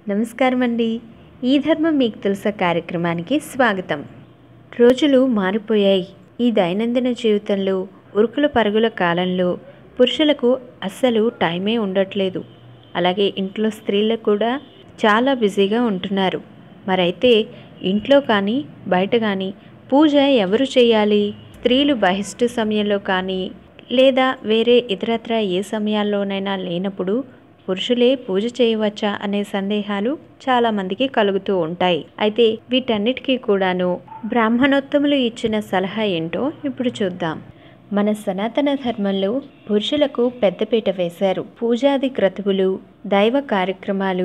నమస్కారం అండి. ఈ ధర్మం మీకు తెలుసా కార్యక్రమానికి స్వాగతం. రోజులు మారిపోయాయి. ఈ దైనందిన జీవితంలో ఉరుకుల పరుగుల కాలంలో పురుషులకు అస్సలు టైమే ఉండట్లేదు. అలాగే ఇంట్లో స్త్రీలు కూడా చాలా బిజీగా ఉంటున్నారు. మరైతే ఇంట్లో కానీ బయట కానీ పూజ ఎవరు చేయాలి? స్త్రీలు బహిష్టు సమయంలో కానీ లేదా వేరే ఇతరత్ర ఏ సమయాల్లోనైనా లేనప్పుడు పురుషులే పూజ చేయవచ్చా అనే సందేహాలు చాలామందికి కలుగుతూ ఉంటాయి. అయితే వీటన్నిటికీ కూడాను బ్రాహ్మణోత్తములు ఇచ్చిన సలహా ఏంటో ఇప్పుడు చూద్దాం. మన సనాతన ధర్మంలో పురుషులకు పెద్దపీట వేశారు. పూజాది క్రతువులు, దైవ కార్యక్రమాలు,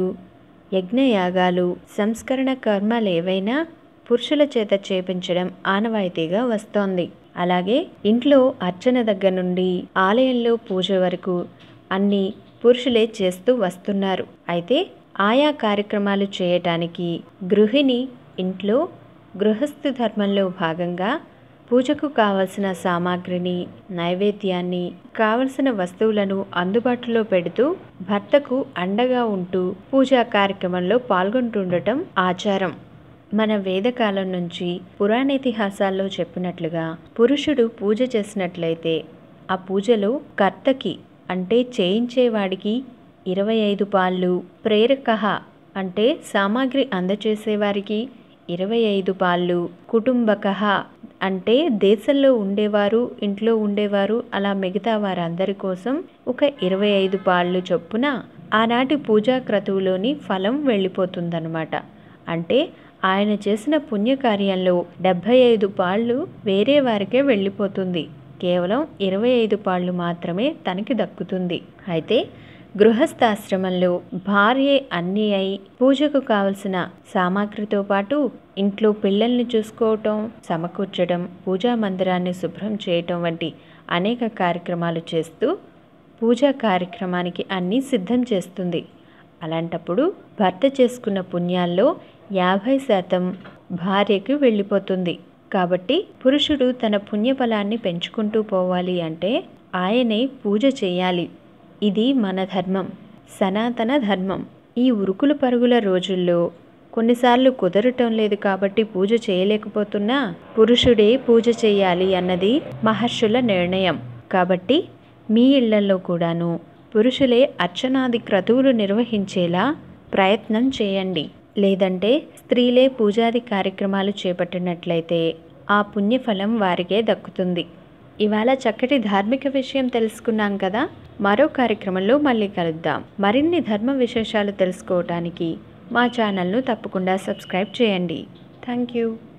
యజ్ఞయాగాలు, సంస్కరణ కర్మలు ఏవైనా పురుషుల చేత చేపించడం ఆనవాయితీగా వస్తోంది. అలాగే ఇంట్లో అర్చన దగ్గర నుండి ఆలయంలో పూజ వరకు అన్నీ పురుషులే చేస్తూ వస్తున్నారు. అయితే ఆయా కార్యక్రమాలు చేయటానికి గృహిణి ఇంట్లో గృహస్థు ధర్మంలో భాగంగా పూజకు కావలసిన సామాగ్రిని, నైవేద్యాన్ని, కావలసిన వస్తువులను అందుబాటులో పెడుతూ భర్తకు అండగా ఉంటూ పూజా కార్యక్రమంలో పాల్గొంటుండటం ఆచారం. మన వేదకాలం నుంచి పురాణేతిహాసాల్లో చెప్పినట్లుగా పురుషుడు పూజ చేసినట్లయితే ఆ పూజలో కర్తకి అంటే చేయించేవాడికి 25 పాళ్ళు, ప్రేరక అంటే సామాగ్రి అందచేసేవారికి 25 పాళ్ళు, కుటుంబక అంటే దేశంలో ఉండేవారు, ఇంట్లో ఉండేవారు, అలా మిగతా వారందరి కోసం ఒక 25 పాళ్ళు చొప్పున ఆనాటి పూజా క్రతువులోని ఫలం వెళ్ళిపోతుందన్నమాట. అంటే ఆయన చేసిన పుణ్యకార్యంలో 75 పాళ్ళు వేరే వారికే వెళ్ళిపోతుంది. కేవలం 25 పాళ్ళు మాత్రమే తనకి దక్కుతుంది. అయితే గృహస్థాశ్రమంలో భార్యే అన్నీ అయి పూజకు కావలసిన సామాగ్రితో పాటు ఇంట్లో పిల్లల్ని చూసుకోవటం, సమకూర్చడం, పూజా మందిరాన్ని శుభ్రం చేయటం వంటి అనేక కార్యక్రమాలు చేస్తూ పూజా కార్యక్రమానికి అన్నీ సిద్ధం చేస్తుంది. అలాంటప్పుడు భర్త చేసుకున్న పుణ్యాల్లో 50% భార్యకి వెళ్ళిపోతుంది. కాబట్టి పురుషుడు తన పుణ్యఫలాన్ని పెంచుకుంటూ పోవాలి అంటే ఆయనే పూజ చేయాలి. ఇది మన ధర్మం, సనాతన ధర్మం. ఈ ఉరుకుల పరుగుల రోజుల్లో కొన్నిసార్లు కుదరటం లేదు కాబట్టి పూజ చేయలేకపోతున్నా పురుషుడే పూజ చేయాలి అన్నది మహర్షుల నిర్ణయం. కాబట్టి మీ ఇళ్లలో కూడాను పురుషులే అర్చనాది క్రతువులు నిర్వహించేలా ప్రయత్నం చేయండి. లేదంటే స్త్రీలే పూజాది కార్యక్రమాలు చేపట్టినట్లయితే ఆ పుణ్యఫలం వారికే దక్కుతుంది. ఇవాళ చక్కటి ధార్మిక విషయం తెలుసుకున్నాం కదా. మరో కార్యక్రమంలో మళ్ళీ కలుద్దాం. మరిన్ని ధర్మ విశేషాలు తెలుసుకోవటానికి మా ఛానల్ను తప్పకుండా సబ్స్క్రైబ్ చేయండి. Thank you.